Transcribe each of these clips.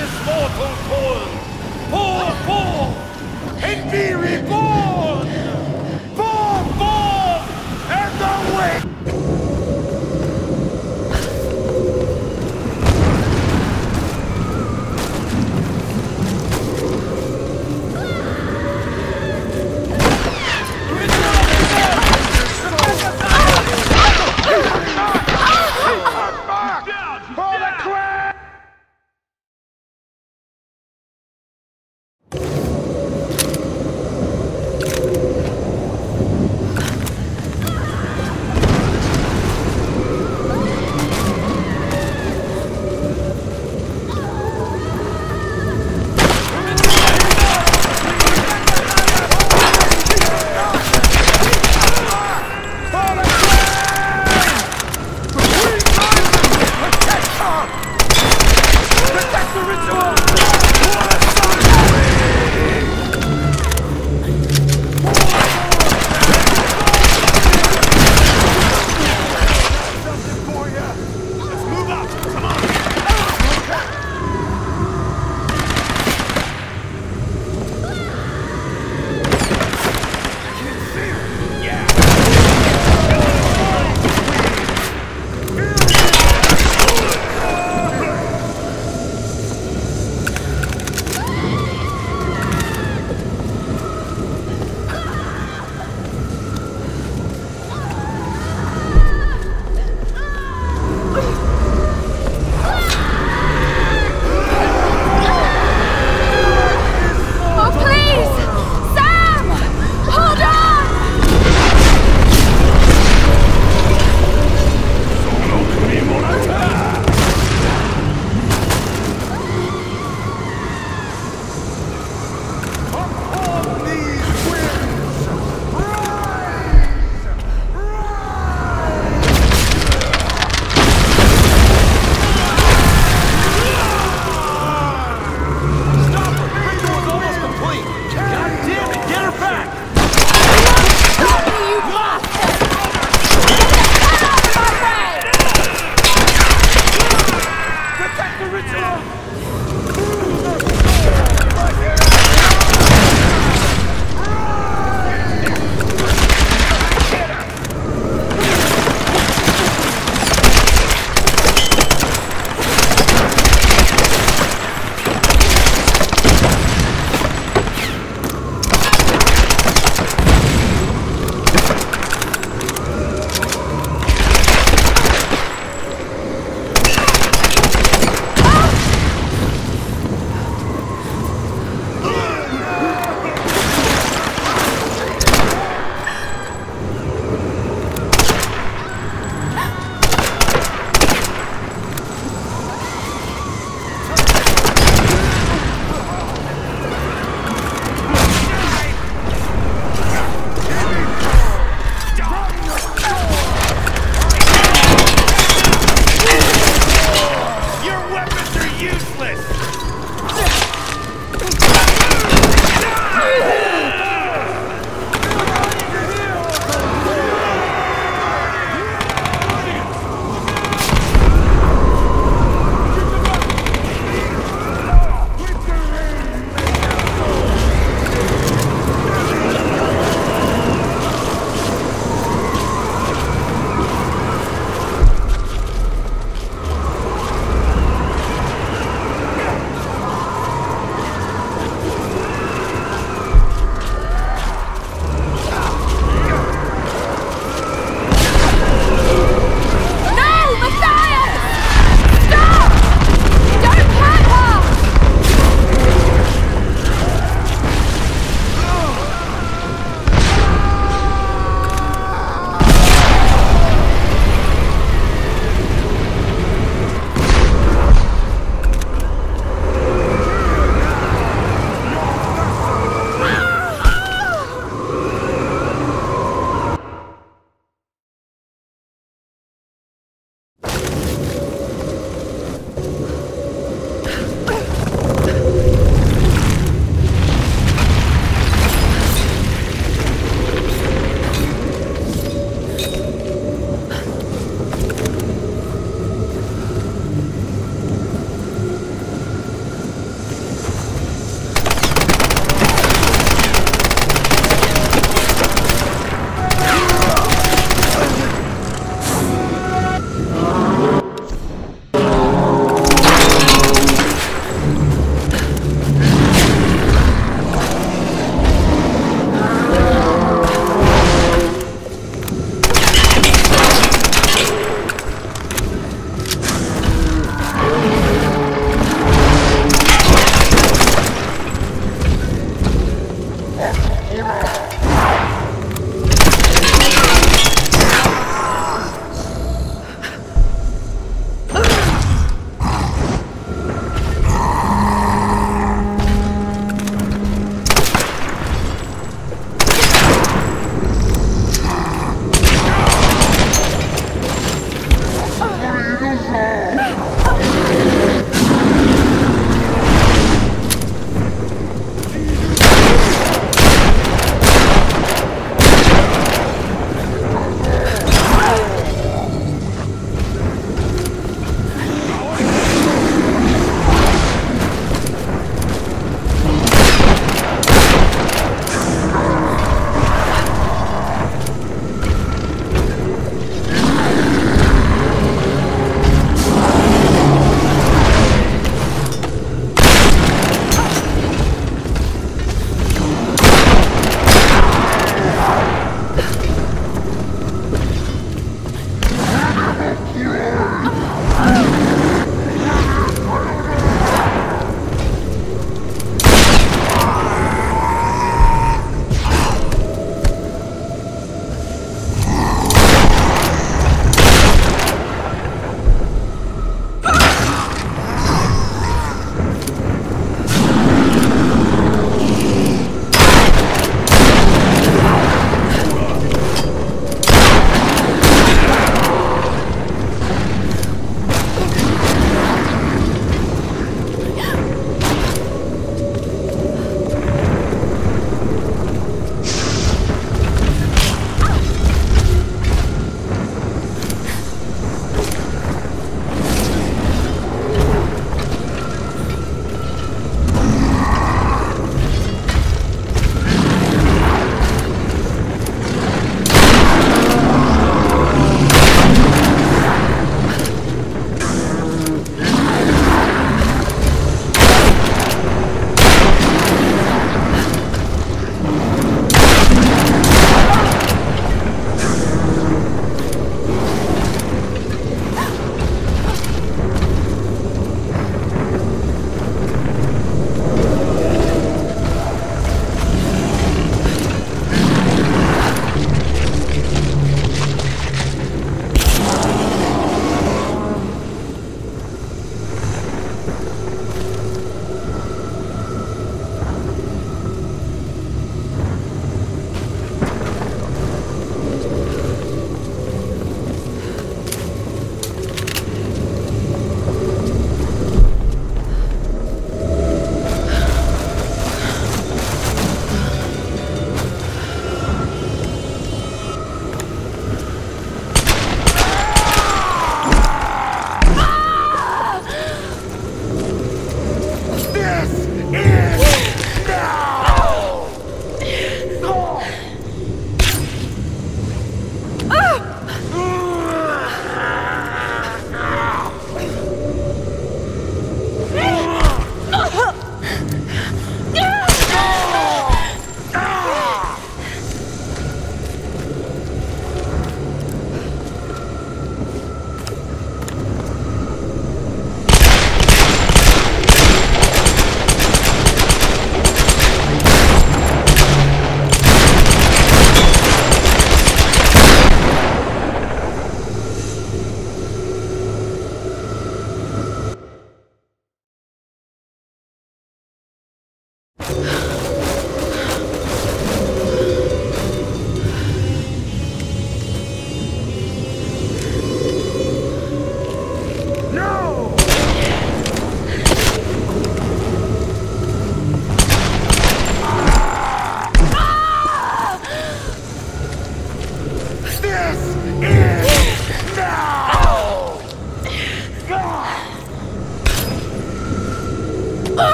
this mortal coil! Pour forth and be reborn! Pour forth and awake!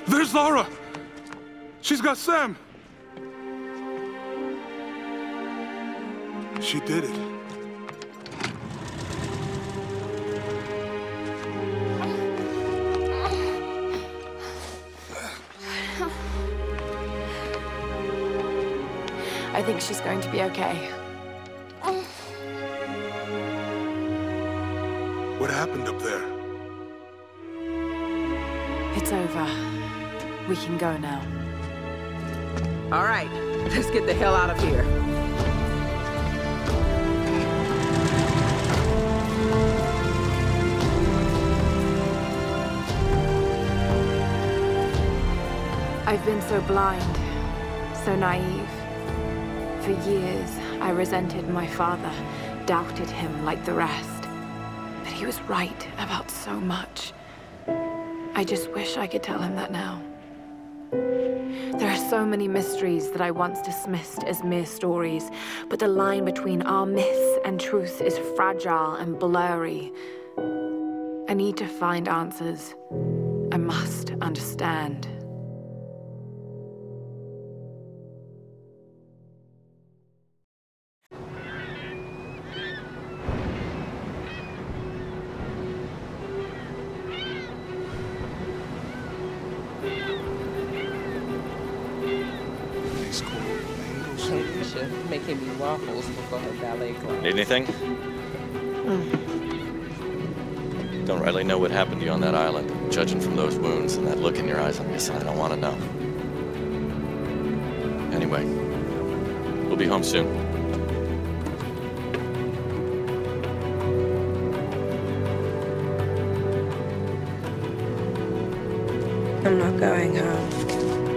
There's Lara! She's got Sam! She did it. I think she's going to be okay. What happened up there? It's over. We can go now. All right, let's get the hell out of here. I've been so blind, so naive. For years, I resented my father, doubted him like the rest. But he was right about so much. I just wish I could tell him that now. There are so many mysteries that I once dismissed as mere stories, but the line between our myths and truth is fragile and blurry. I need to find answers. I must understand. Making me waffles before her ballet class. Need anything? Don't rightly know what happened to you on that island. Judging from those wounds and that look in your eyes, I'm guessing I don't want to know. Anyway, we'll be home soon. I'm not going home.